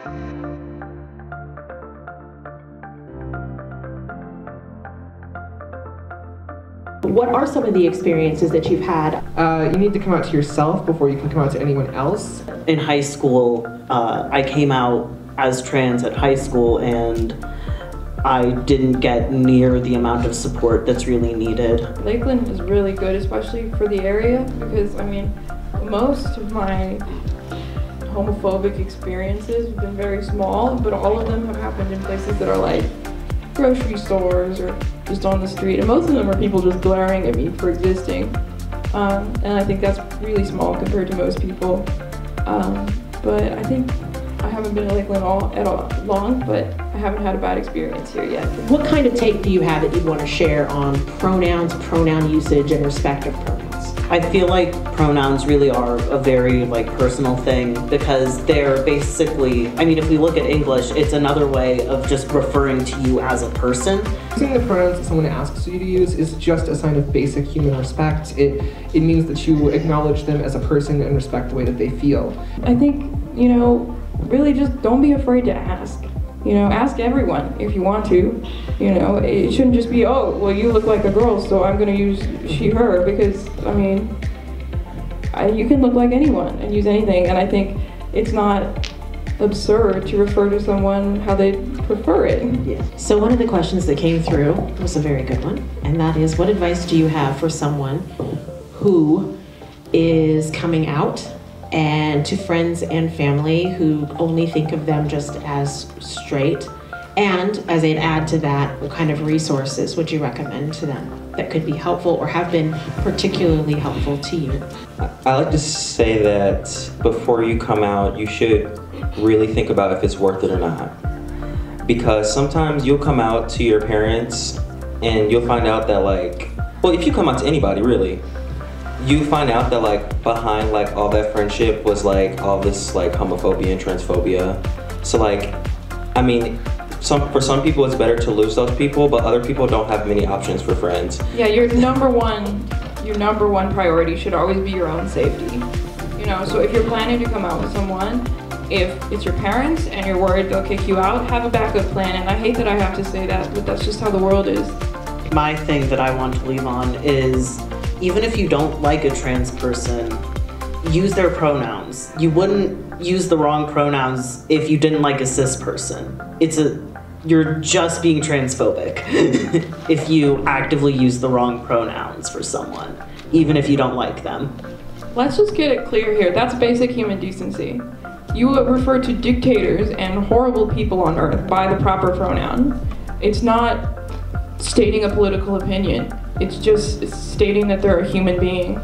What are some of the experiences that you've had? You need to come out to yourself before you can come out to anyone else. In high school, I came out as trans at high school, and I didn't get near the amount of support that's really needed. Lakeland is really good, especially for the area, because I mean, most of my homophobic experiences have been very small, but all of them have happened in places that are like grocery stores or just on the street, and most of them are people just glaring at me for existing. And I think that's really small compared to most people. But I think I haven't been in Lakeland long, but I haven't had a bad experience here yet. What kind of take do you have that you want to share on pronouns, pronoun usage, and respect of pronouns? I feel like pronouns really are a very personal thing, because they're basically, I mean, if we look at English, it's another way of just referring to you as a person. Using the pronouns that someone asks you to use is just a sign of basic human respect. It means that you acknowledge them as a person and respect the way that they feel. I think, really just don't be afraid to ask. Ask everyone if you want to. It shouldn't just be, oh, well, you look like a girl, so I'm going to use she, her, because, I mean, you can look like anyone and use anything, and I think it's not absurd to refer to someone how they prefer it. Yeah. So one of the questions that came through was a very good one, and that is, what advice do you have for someone who is coming out, and to friends and family who only think of them just as straight? And as I'd add to that, what kind of resources would you recommend to them that could be helpful or have been particularly helpful to you? I like to say that before you come out, you should really think about if it's worth it or not. Because sometimes you'll come out to your parents and you'll find out that well, if you come out to anybody really, you find out that behind all that friendship was all this homophobia and transphobia. So I mean, for some people it's better to lose those people, but other people don't have many options for friends. Yeah, your number one priority should always be your own safety. So if you're planning to come out with someone, if it's your parents and you're worried they'll kick you out, have a backup plan. And I hate that I have to say that, but that's just how the world is. My thing that I want to leave on is, even if you don't like a trans person, use their pronouns. You wouldn't use the wrong pronouns if you didn't like a cis person. You're just being transphobic if you actively use the wrong pronouns for someone, even if you don't like them. Let's just get it clear here. That's basic human decency. You refer to dictators and horrible people on earth by the proper pronoun. It's not stating a political opinion. It's stating that they're a human being.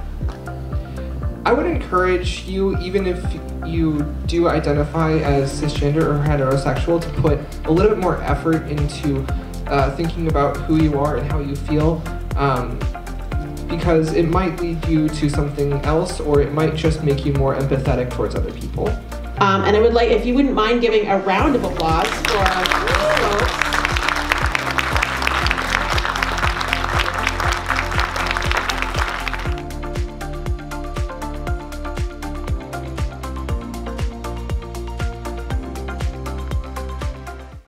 I would encourage you, even if you do identify as cisgender or heterosexual, to put a little bit more effort into thinking about who you are and how you feel, because it might lead you to something else, or it might just make you more empathetic towards other people. And I would like, if you wouldn't mind giving a round of applause for